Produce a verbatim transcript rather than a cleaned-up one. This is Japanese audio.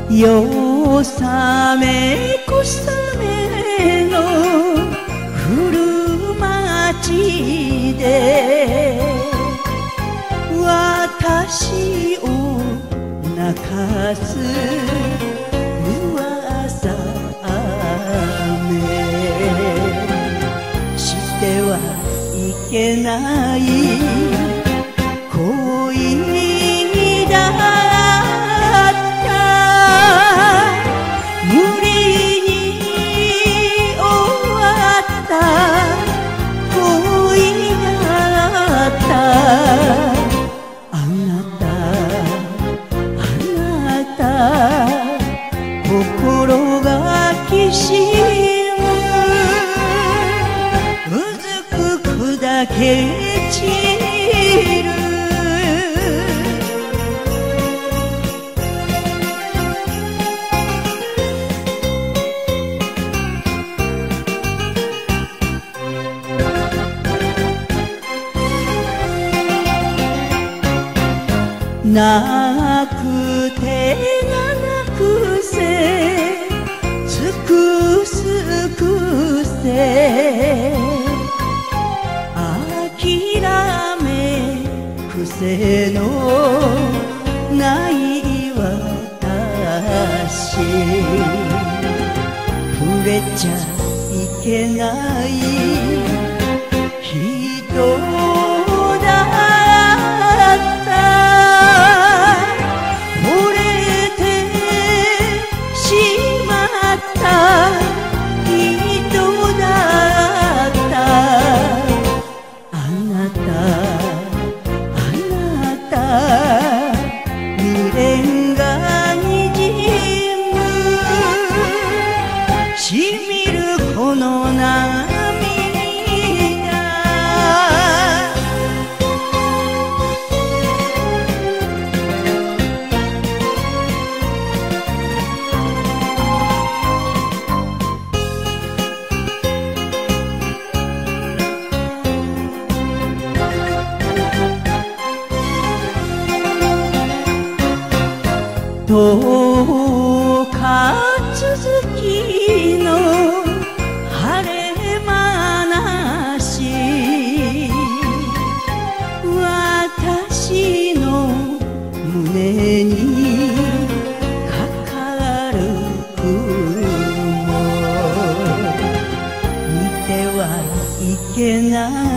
よさめこさめの古町で私を泣かす噂雨してはいけない恋だった無理に終わった恋だったあなたあなた心がきしむうずく砕け散るなくてなくせ尽くすくせ諦め癖のない私触れちゃいけない人だった人だったあなたあなた未練がにじむしみるこの涙どうか続きの晴れ話私の胸にかかる雲見てはいけない